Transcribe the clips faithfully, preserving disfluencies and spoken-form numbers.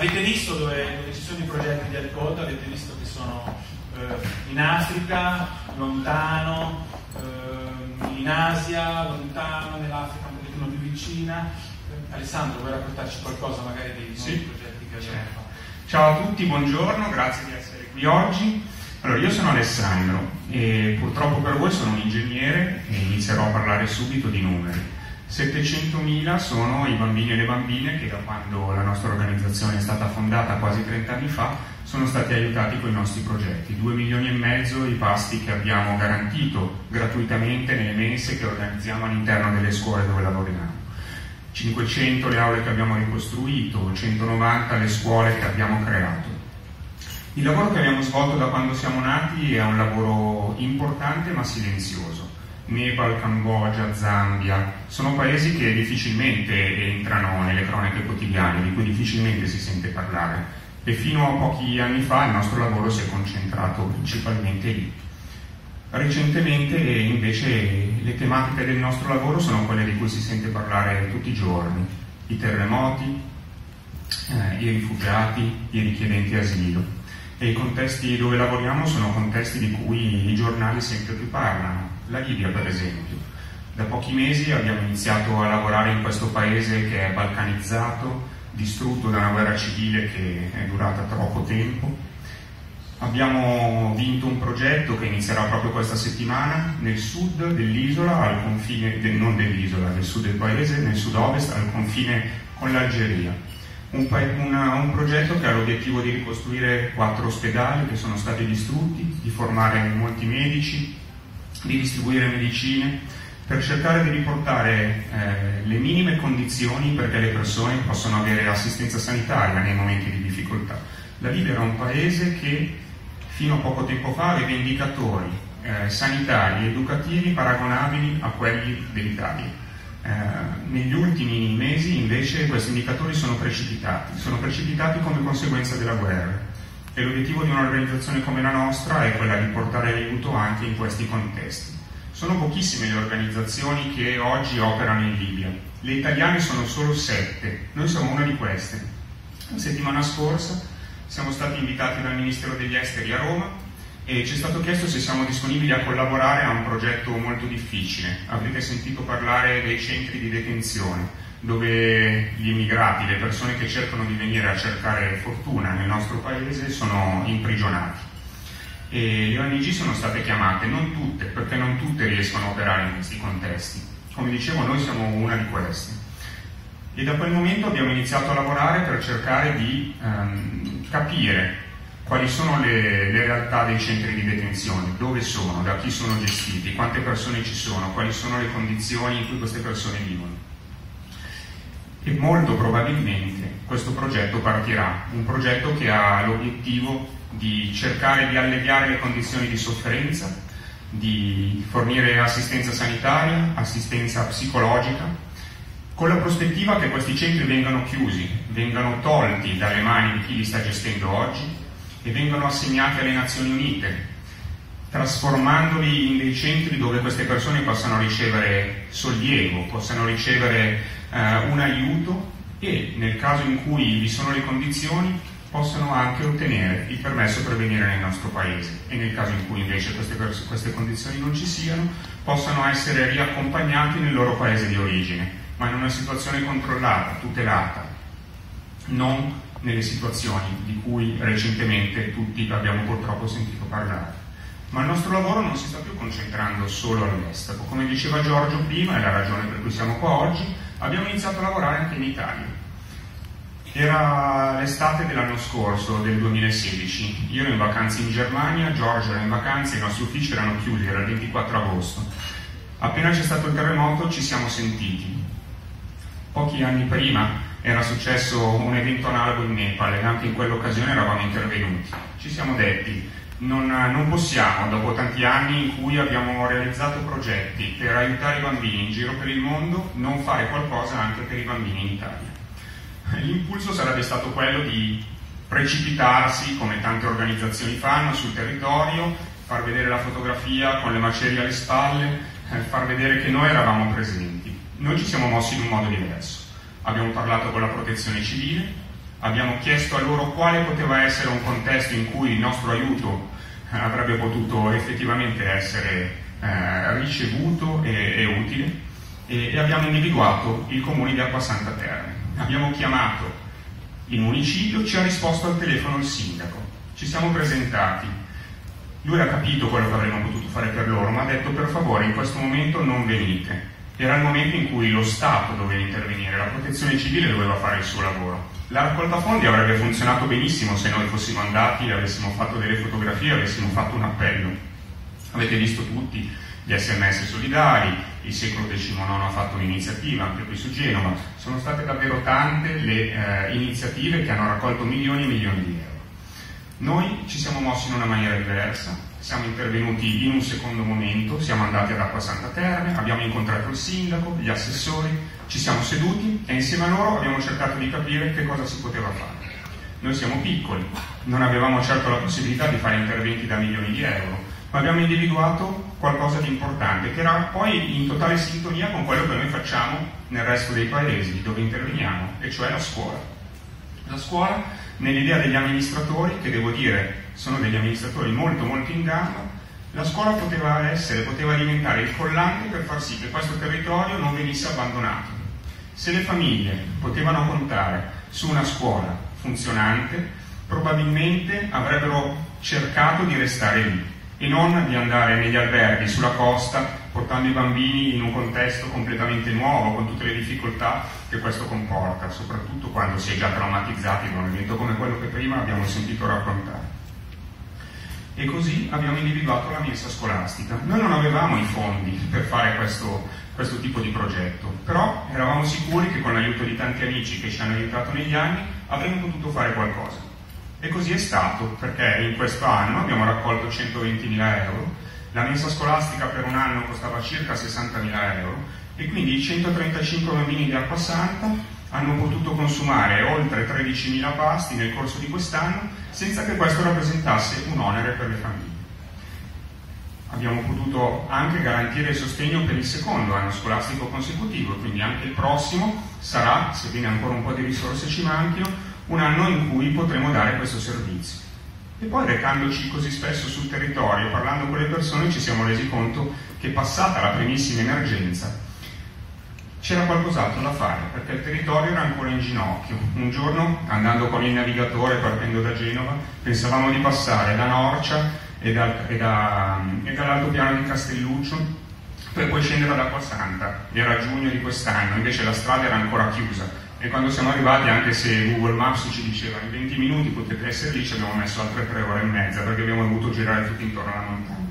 avete visto dove, dove ci sono i progetti di Alcod, avete visto che sono eh, in Africa, lontano, eh, in Asia, lontano, nell'Africa un pochettino più vicina. Eh, Alessandro, vuoi raccontarci qualcosa magari dei nuovi sì. progetti che abbiamo fatto? Ciao a tutti, buongiorno, grazie di essere qui oggi. Allora, io sono Alessandro e purtroppo per voi sono un ingegnere e inizierò a parlare subito di numeri. settecentomila sono i bambini e le bambine che da quando la nostra organizzazione è stata fondata quasi trenta anni fa sono stati aiutati con i nostri progetti. Due milioni e mezzo i pasti che abbiamo garantito gratuitamente nelle mense che organizziamo all'interno delle scuole dove lavoriamo. cinquecento le aule che abbiamo ricostruito, centonovanta le scuole che abbiamo creato. Il lavoro che abbiamo svolto da quando siamo nati è un lavoro importante ma silenzioso. Nepal, Cambogia, Zambia sono paesi che difficilmente entrano nelle cronache quotidiane, di cui difficilmente si sente parlare, e fino a pochi anni fa il nostro lavoro si è concentrato principalmente lì. Recentemente invece le tematiche del nostro lavoro sono quelle di cui si sente parlare tutti i giorni: i terremoti, eh, i rifugiati, i richiedenti asilo. E i contesti dove lavoriamo sono contesti di cui i giornali sempre più parlano. La Libia, per esempio. Da pochi mesi abbiamo iniziato a lavorare in questo paese che è balcanizzato, distrutto da una guerra civile che è durata troppo tempo. Abbiamo vinto un progetto che inizierà proprio questa settimana nel sud dell'isola, al confine, del, non dell'isola, del sud del paese, nel sud-ovest, al confine con l'Algeria. Un, una, un progetto che ha l'obiettivo di ricostruire quattro ospedali che sono stati distrutti, di formare molti medici, di distribuire medicine, per cercare di riportare eh, le minime condizioni perché le persone possano avere assistenza sanitaria nei momenti di difficoltà. La Libia era un paese che fino a poco tempo fa aveva indicatori eh, sanitari e educativi paragonabili a quelli dell'Italia. Eh, negli ultimi mesi invece questi indicatori sono precipitati, sono precipitati come conseguenza della guerra, e l'obiettivo di un'organizzazione come la nostra è quella di portare aiuto anche in questi contesti. Sono pochissime le organizzazioni che oggi operano in Libia, le italiane sono solo sette, noi siamo una di queste. La settimana scorsa siamo stati invitati dal Ministero degli Esteri a Roma e ci è stato chiesto se siamo disponibili a collaborare a un progetto molto difficile. Avrete sentito parlare dei centri di detenzione, dove gli immigrati, le persone che cercano di venire a cercare fortuna nel nostro paese, sono imprigionati. E le O N G sono state chiamate, non tutte, perché non tutte riescono a operare in questi contesti. Come dicevo, noi siamo una di queste. E da quel momento abbiamo iniziato a lavorare per cercare di um, capire quali sono le, le realtà dei centri di detenzione, dove sono, da chi sono gestiti, quante persone ci sono, quali sono le condizioni in cui queste persone vivono. E molto probabilmente questo progetto partirà, un progetto che ha l'obiettivo di cercare di alleviare le condizioni di sofferenza, di fornire assistenza sanitaria, assistenza psicologica, con la prospettiva che questi centri vengano chiusi, vengano tolti dalle mani di chi li sta gestendo oggi e vengano assegnati alle Nazioni Unite, trasformandoli in dei centri dove queste persone possano ricevere sollievo, possano ricevere eh, un aiuto e, nel caso in cui vi sono le condizioni, possano anche ottenere il permesso per venire nel nostro paese, e nel caso in cui invece queste, queste condizioni non ci siano, possano essere riaccompagnati nel loro paese di origine, ma in una situazione controllata, tutelata, non nelle situazioni di cui recentemente tutti abbiamo purtroppo sentito parlare. Ma il nostro lavoro non si sta più concentrando solo all'estero. Come diceva Giorgio prima, è la ragione per cui siamo qua oggi, abbiamo iniziato a lavorare anche in Italia. Era l'estate dell'anno scorso, del duemilasedici. Io ero in vacanze in Germania, Giorgio era in vacanze, i nostri uffici erano chiusi, era il ventiquattro agosto. Appena c'è stato il terremoto ci siamo sentiti. Pochi anni prima era successo un evento analogo in Nepal e anche in quell'occasione eravamo intervenuti. Ci siamo detti, non, non possiamo, dopo tanti anni in cui abbiamo realizzato progetti per aiutare i bambini in giro per il mondo, non fare qualcosa anche per i bambini in Italia. L'impulso sarebbe stato quello di precipitarsi, come tante organizzazioni fanno, sul territorio, far vedere la fotografia con le macerie alle spalle, eh, far vedere che noi eravamo presenti. Noi ci siamo mossi in un modo diverso. Abbiamo parlato con la protezione civile, abbiamo chiesto a loro quale poteva essere un contesto in cui il nostro aiuto avrebbe potuto effettivamente essere eh, ricevuto e, e utile, e, e abbiamo individuato il comune di Acquasanta Terme. Abbiamo chiamato il municipio, ci ha risposto al telefono il sindaco, ci siamo presentati, lui ha capito quello che avremmo potuto fare per loro, ma ha detto: per favore, in questo momento non venite. Era il momento in cui lo Stato doveva intervenire, la protezione civile doveva fare il suo lavoro. La raccolta fondi avrebbe funzionato benissimo se noi fossimo andati, avessimo fatto delle fotografie, avessimo fatto un appello. Avete visto tutti gli sms solidari, il Secolo diciannove ha fatto un'iniziativa anche qui su Genova, sono state davvero tante le eh, iniziative che hanno raccolto milioni e milioni di euro. Noi ci siamo mossi in una maniera diversa, siamo intervenuti in un secondo momento, siamo andati ad Acquasanta Terme, abbiamo incontrato il sindaco, gli assessori, ci siamo seduti e insieme a loro abbiamo cercato di capire che cosa si poteva fare. Noi siamo piccoli, non avevamo certo la possibilità di fare interventi da milioni di euro, ma abbiamo individuato qualcosa di importante che era poi in totale sintonia con quello che noi facciamo nel resto dei paesi dove interveniamo, e cioè la scuola. La scuola, nell'idea degli amministratori, che devo dire sono degli amministratori molto molto in gamba, la scuola poteva essere, poteva diventare il collante per far sì che questo territorio non venisse abbandonato. Se le famiglie potevano contare su una scuola funzionante, probabilmente avrebbero cercato di restare lì e non di andare negli alberghi sulla costa portando i bambini in un contesto completamente nuovo, con tutte le difficoltà che questo comporta, soprattutto quando si è già traumatizzati da un evento come quello che prima abbiamo sentito raccontare. E così abbiamo individuato la mensa scolastica. Noi non avevamo i fondi per fare questo, questo tipo di progetto, però eravamo sicuri che con l'aiuto di tanti amici che ci hanno aiutato negli anni avremmo potuto fare qualcosa. E così è stato, perché in questo anno abbiamo raccolto centoventimila euro, la mensa scolastica per un anno costava circa sessantamila euro, e quindi i centotrentacinque bambini di Acquasanta hanno potuto consumare oltre tredicimila pasti nel corso di quest'anno senza che questo rappresentasse un onere per le famiglie. Abbiamo potuto anche garantire il sostegno per il secondo anno scolastico consecutivo, quindi anche il prossimo sarà, sebbene ancora un po' di risorse ci manchino, un anno in cui potremo dare questo servizio. E poi, recandoci così spesso sul territorio, parlando con le persone, ci siamo resi conto che, passata la primissima emergenza, c'era qualcos'altro da fare, perché il territorio era ancora in ginocchio. Un giorno, andando con il navigatore, partendo da Genova, pensavamo di passare da Norcia e, da, e, da, e dall'altopiano di Castelluccio, per poi scendere ad Acquasanta. Era giugno di quest'anno, invece la strada era ancora chiusa. E quando siamo arrivati, anche se Google Maps ci diceva in venti minuti potete essere lì, ci abbiamo messo altre tre ore e mezza, perché abbiamo dovuto girare tutto intorno alla montagna.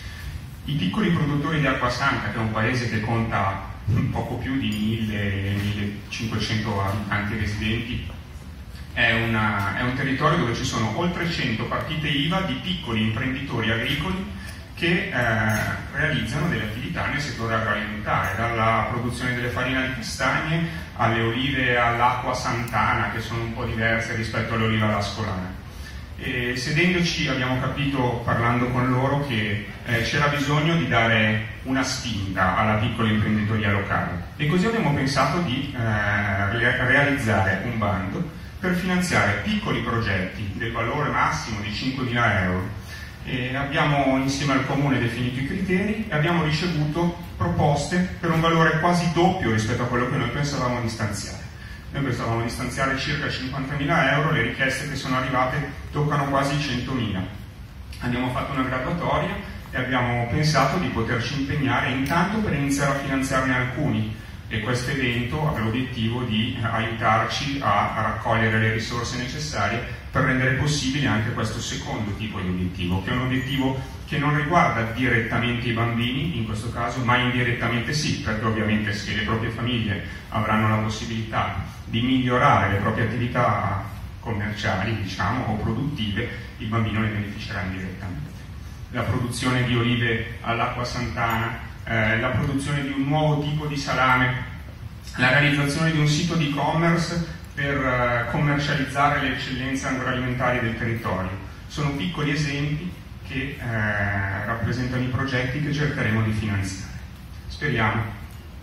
I piccoli produttori di Acquasanta, che è un paese che conta un poco più di mille millecinquecento abitanti residenti, è, una, è un territorio dove ci sono oltre cento partite I V A di piccoli imprenditori agricoli che eh, realizzano delle attività nel settore agroalimentare, dalla produzione delle farine di castagne alle olive all'acqua santana, che sono un po' diverse rispetto alle olive all'ascolana. E sedendoci abbiamo capito, parlando con loro, che eh, c'era bisogno di dare una spinta alla piccola imprenditoria locale, e così abbiamo pensato di eh, realizzare un bando per finanziare piccoli progetti del valore massimo di cinquemila euro. E abbiamo insieme al Comune definito i criteri e abbiamo ricevuto proposte per un valore quasi doppio rispetto a quello che noi pensavamo di stanziare. Noi pensavamo di stanziare circa cinquantamila euro, le richieste che sono arrivate toccano quasi centomila. Abbiamo fatto una graduatoria e abbiamo pensato di poterci impegnare intanto per iniziare a finanziarne alcuni, e questo evento ha l'obiettivo di aiutarci a raccogliere le risorse necessarie per rendere possibile anche questo secondo tipo di obiettivo, che è un obiettivo che non riguarda direttamente i bambini in questo caso, ma indirettamente sì, perché ovviamente se le proprie famiglie avranno la possibilità di migliorare le proprie attività commerciali, diciamo, o produttive, il bambino ne beneficerà indirettamente. La produzione di olive all'acqua santana, eh, la produzione di un nuovo tipo di salame, la realizzazione di un sito di e-commerce per uh, commercializzare le eccellenze agroalimentari del territorio. Sono piccoli esempi che uh, rappresentano i progetti che cercheremo di finanziare. Speriamo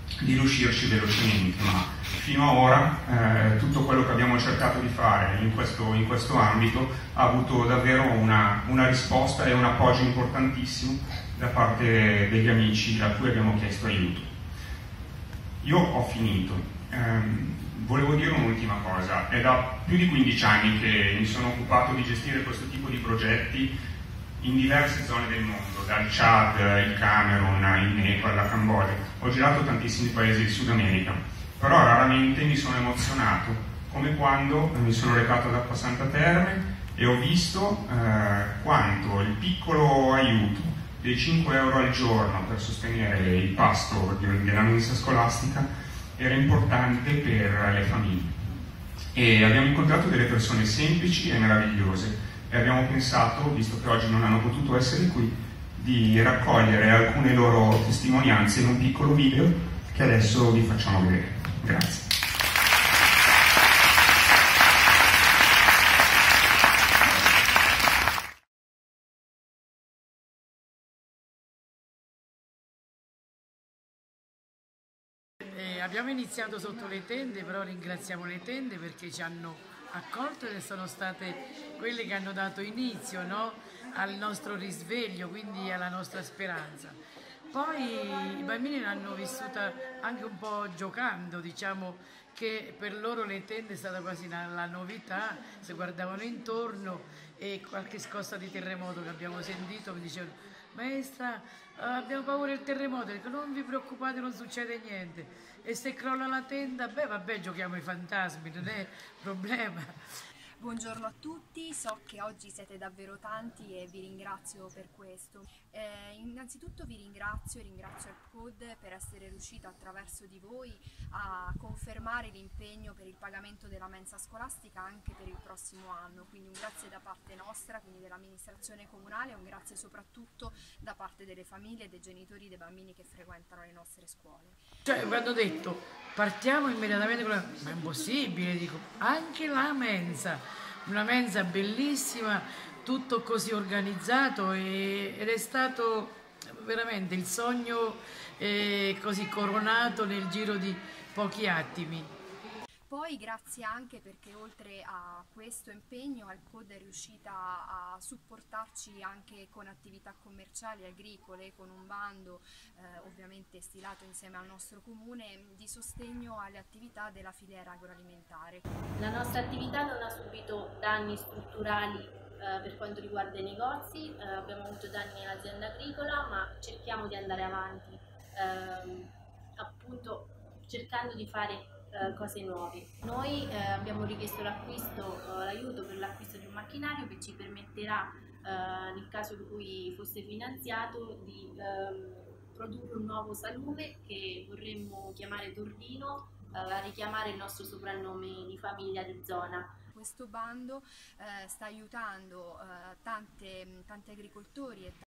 di riuscirci velocemente, ma fino ad ora eh, tutto quello che abbiamo cercato di fare in questo, in questo ambito ha avuto davvero una, una risposta e un appoggio importantissimo da parte degli amici a cui abbiamo chiesto aiuto. Io ho finito. Um, volevo dire un'ultima cosa. È da più di quindici anni che mi sono occupato di gestire questo tipo di progetti in diverse zone del mondo, dal Chad, il Camerun, il Nepal, la Cambogia. Ho girato tantissimi paesi del Sud America, però raramente mi sono emozionato, come quando mi sono recato ad Acqua Santa Terme e ho visto eh, quanto il piccolo aiuto dei cinque euro al giorno per sostenere il pasto della mensa scolastica era importante per le famiglie. E abbiamo incontrato delle persone semplici e meravigliose e abbiamo pensato, visto che oggi non hanno potuto essere qui, di raccogliere alcune loro testimonianze in un piccolo video che adesso vi facciamo vedere. Grazie. Abbiamo iniziato sotto le tende, però ringraziamo le tende perché ci hanno accolto e sono state quelle che hanno dato inizio, no? Al nostro risveglio, quindi alla nostra speranza. Poi i bambini l'hanno vissuta anche un po' giocando, diciamo che per loro le tende è stata quasi la, la novità, si guardavano intorno e qualche scossa di terremoto che abbiamo sentito mi dicevano: maestra, abbiamo paura del terremoto, dico, non vi preoccupate, non succede niente, e se crolla la tenda, beh vabbè, giochiamo ai fantasmi, non è problema. Buongiorno a tutti, so che oggi siete davvero tanti e vi ringrazio per questo. Eh, innanzitutto vi ringrazio e ringrazio AppCode per essere riuscito attraverso di voi a confermare l'impegno per il pagamento della mensa scolastica anche per il prossimo anno, quindi un grazie da parte nostra, quindi dell'amministrazione comunale, e un grazie soprattutto da parte delle famiglie e dei genitori dei bambini che frequentano le nostre scuole. Cioè, mi hanno detto, partiamo immediatamente con la... ma è impossibile, dico, anche la mensa, una mensa bellissima, tutto così organizzato e... ed è stato veramente il sogno eh, così coronato nel giro di pochi attimi. Poi grazie anche perché oltre a questo impegno AppCode è riuscita a supportarci anche con attività commerciali, agricole, con un bando eh, ovviamente stilato insieme al nostro comune di sostegno alle attività della filiera agroalimentare. La nostra attività non ha subito danni strutturali eh, per quanto riguarda i negozi, eh, abbiamo avuto danni nell'azienda agricola, ma cerchiamo di andare avanti, ehm, appunto cercando di fare cose nuove. Noi eh, abbiamo richiesto l'acquisto, eh, l'aiuto per l'acquisto di un macchinario che ci permetterà, eh, nel caso in cui fosse finanziato, di ehm, produrre un nuovo salume che vorremmo chiamare Tordino, eh, a richiamare il nostro soprannome di famiglia di zona. Questo bando eh, sta aiutando eh, tante, tanti agricoltori e